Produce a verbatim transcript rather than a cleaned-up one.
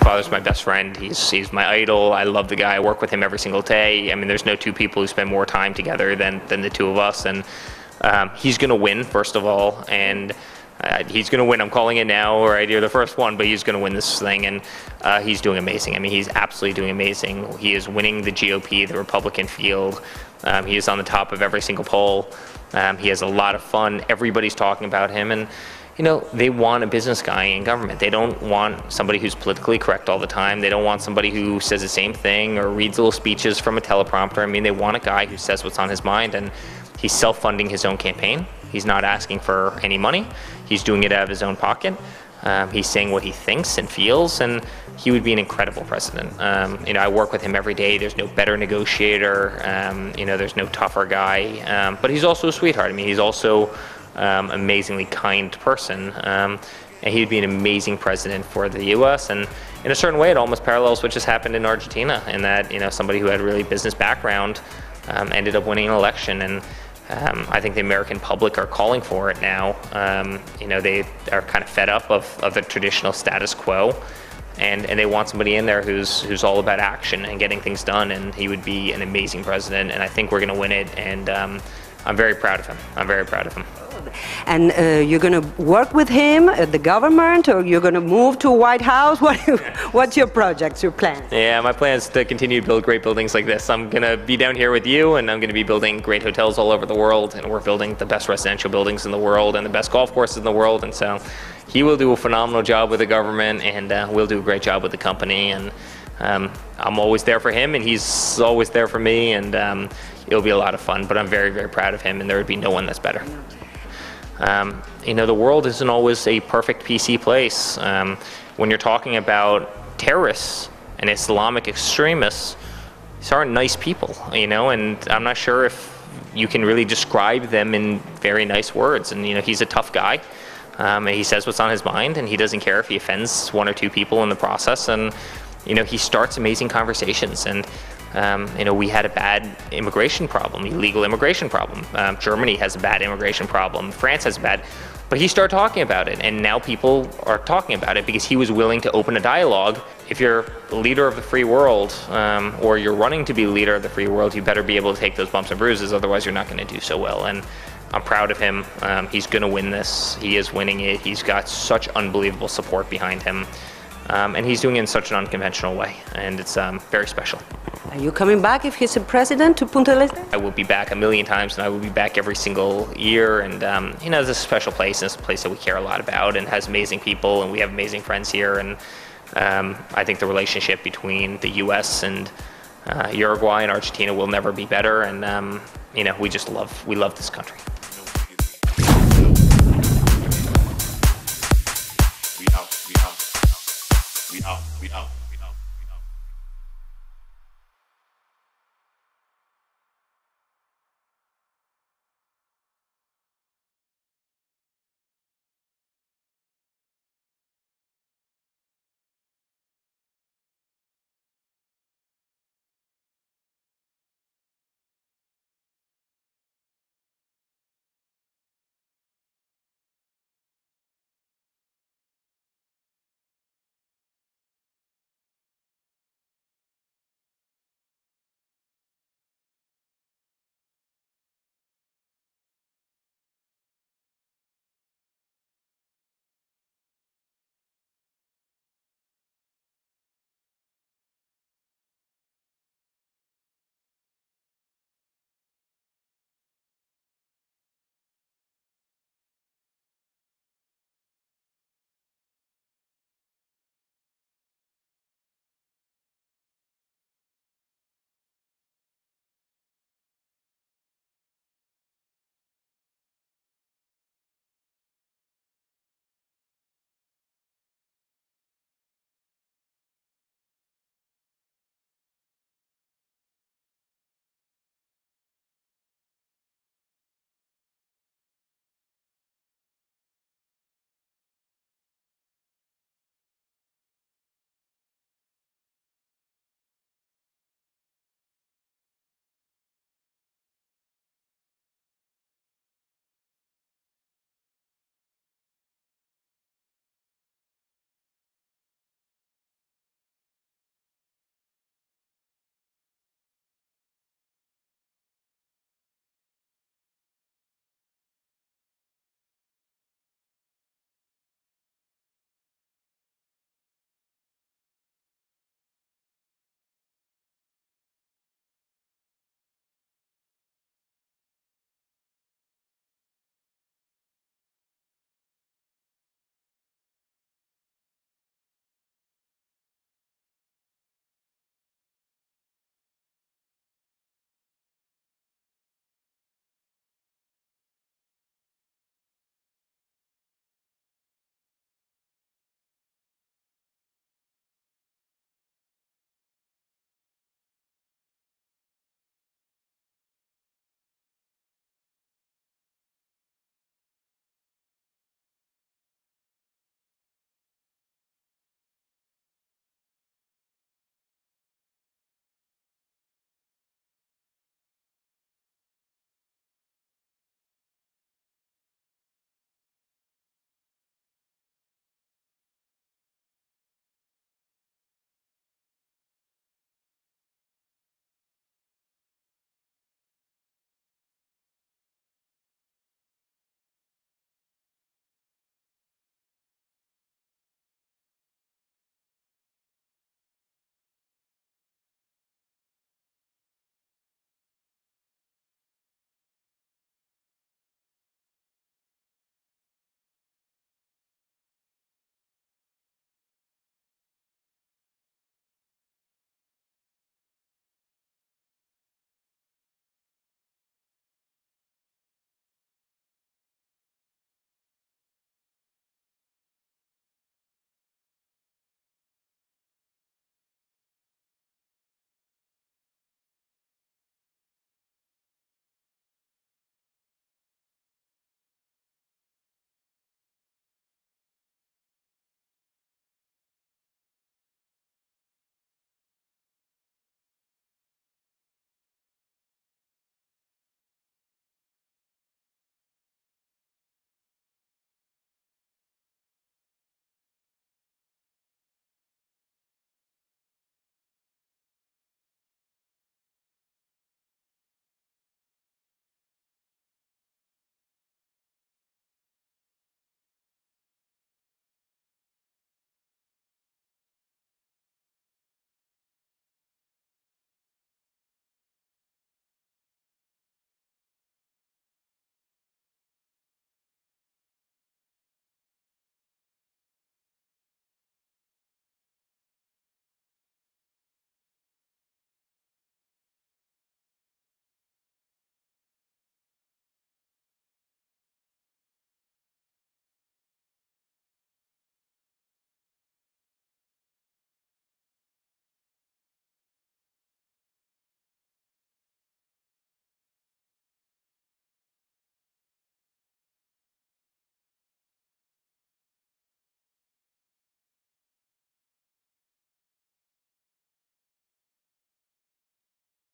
father's my best friend. He's he's my idol. I love the guy. I work with him every single day. I mean, there's no two people who spend more time together than than the two of us. And um, he's going to win, first of all, and uh, he's going to win. I'm calling it now, right? You're the first one, but he's going to win this thing, and uh, he's doing amazing. I mean, he's absolutely doing amazing. He is winning the G O P, the Republican field. Um, he is on the top of every single poll. Um, he has a lot of fun. Everybody's talking about him, and you know, they want a business guy in government. They don't want somebody who's politically correct all the time. They don't want somebody who says the same thing or reads little speeches from a teleprompter. I mean, they want a guy who says what's on his mind, and he's self-funding his own campaign. He's not asking for any money. He's doing it out of his own pocket. Um, he's saying what he thinks and feels, and he would be an incredible president. Um, you know, I work with him every day. There's no better negotiator. Um, you know, there's no tougher guy. Um, but he's also a sweetheart. I mean, he's also Um, amazingly kind person, um, and he'd be an amazing president for the U S And in a certain way, it almost parallels what just happened in Argentina, in that you know somebody who had a really business background um, ended up winning an election, and um, I think the American public are calling for it now. Um, you know, they are kind of fed up of, of the traditional status quo, and and they want somebody in there who's who's all about action and getting things done. And he would be an amazing president, and I think we're going to win it. And um, I'm very proud of him. I'm very proud of him. And uh, you're going to work with him at the government, or you're going to move to White House? What, what's your projects, your plans? Yeah, my plan is to continue to build great buildings like this. I'm going to be down here with you, and I'm going to be building great hotels all over the world, and we're building the best residential buildings in the world and the best golf courses in the world. And so he will do a phenomenal job with the government, and uh, we'll do a great job with the company. And um, I'm always there for him, and he's always there for me, and um, it'll be a lot of fun. But I'm very, very proud of him, and there would be no one that's better. Um, you know, the world isn't always a perfect P C place. Um, when you're talking about terrorists and Islamic extremists, these aren't nice people, you know, and I'm not sure if you can really describe them in very nice words. And, you know, he's a tough guy. Um, and he says what's on his mind, and he doesn't care if he offends one or two people in the process. And, you know, he starts amazing conversations. And Um, you know, we had a bad immigration problem, illegal immigration problem. Um, Germany has a bad immigration problem. France has a bad, but he started talking about it, and now people are talking about it because he was willing to open a dialogue. If you're the leader of the free world, um, or you're running to be the leader of the free world, you better be able to take those bumps and bruises, otherwise you're not going to do so well. And I'm proud of him. Um, he's going to win this. He is winning it. He's got such unbelievable support behind him. Um, and he's doing it in such an unconventional way, and it's um, very special. Are you coming back if he's a president to Punta del Este? I will be back a million times, and I will be back every single year. And um, you know, it's a special place, and it's a place that we care a lot about, and has amazing people, and we have amazing friends here. And um, I think the relationship between the U S and uh, Uruguay and Argentina will never be better. And um, you know, we just love we love this country. We out. We out. We out. We out.